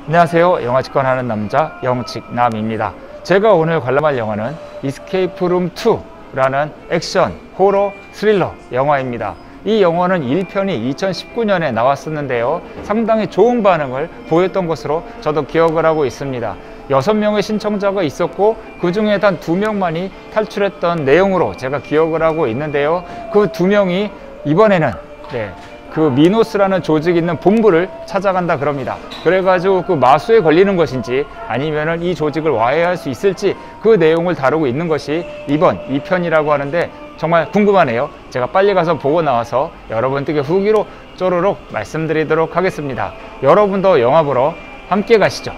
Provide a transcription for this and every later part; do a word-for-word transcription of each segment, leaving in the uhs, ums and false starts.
안녕하세요. 영화 직관하는 남자 영직남입니다. 제가 오늘 관람할 영화는 이스케이프 룸 투라는 액션, 호러, 스릴러 영화입니다. 이 영화는 일 편이 이천십구 년에 나왔었는데요. 상당히 좋은 반응을 보였던 것으로 저도 기억을 하고 있습니다. 여섯 명의 신청자가 있었고 그 중에 단 두 명만이 탈출했던 내용으로 제가 기억을 하고 있는데요. 그 두 명이 이번에는 네, 그 미노스라는 조직 있는 본부를 찾아간다 그럽니다. 그래가지고 그 마수에 걸리는 것인지 아니면은 이 조직을 와해할 수 있을지 그 내용을 다루고 있는 것이 이번 이 편이라고 하는데 정말 궁금하네요. 제가 빨리 가서 보고 나와서 여러분들께 후기로 쪼르륵 말씀드리도록 하겠습니다. 여러분도 영화 보러 함께 가시죠.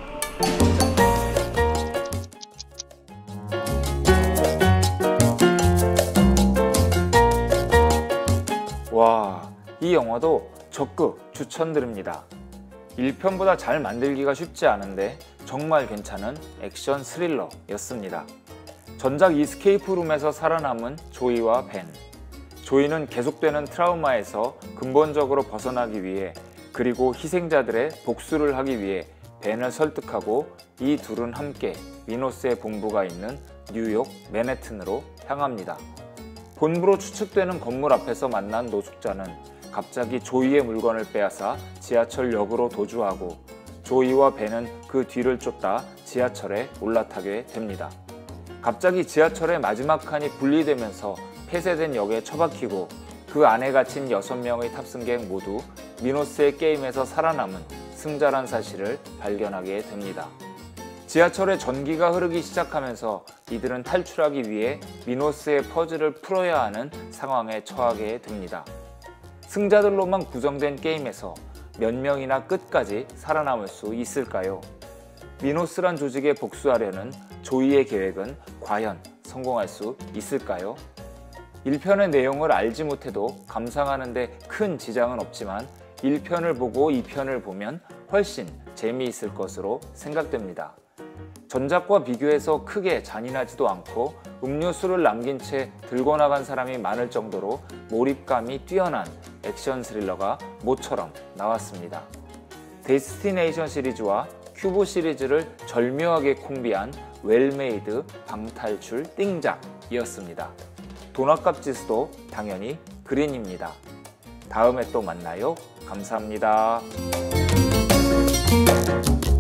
와, 이 영화도 적극 추천드립니다. 일 편보다 잘 만들기가 쉽지 않은데 정말 괜찮은 액션 스릴러였습니다. 전작 이스케이프 룸에서 살아남은 조이와 벤. 조이는 계속되는 트라우마에서 근본적으로 벗어나기 위해, 그리고 희생자들의 복수를 하기 위해 벤을 설득하고 이 둘은 함께 미노스의 본부가 있는 뉴욕 맨해튼으로 향합니다. 본부로 추측되는 건물 앞에서 만난 노숙자는 갑자기 조이의 물건을 빼앗아 지하철역으로 도주하고 조이와 벤은 그 뒤를 쫓다 지하철에 올라타게 됩니다. 갑자기 지하철의 마지막 칸이 분리되면서 폐쇄된 역에 처박히고 그 안에 갇힌 여섯 명의 탑승객 모두 미노스의 게임에서 살아남은 승자란 사실을 발견하게 됩니다. 지하철에 전기가 흐르기 시작하면서 이들은 탈출하기 위해 미노스의 퍼즐을 풀어야 하는 상황에 처하게 됩니다. 승자들로만 구성된 게임에서 몇 명이나 끝까지 살아남을 수 있을까요? 미노스란 조직에 복수하려는 조이의 계획은 과연 성공할 수 있을까요? 일 편의 내용을 알지 못해도 감상하는 데 큰 지장은 없지만 일 편을 보고 이 편을 보면 훨씬 재미있을 것으로 생각됩니다. 전작과 비교해서 크게 잔인하지도 않고 음료수를 남긴 채 들고 나간 사람이 많을 정도로 몰입감이 뛰어난 액션 스릴러가 모처럼 나왔습니다. 데스티네이션 시리즈와 큐브 시리즈를 절묘하게 콤비한 웰메이드 방탈출 띵작이었습니다. 돈 아깝 지수도 당연히 그린입니다. 다음에 또 만나요. 감사합니다.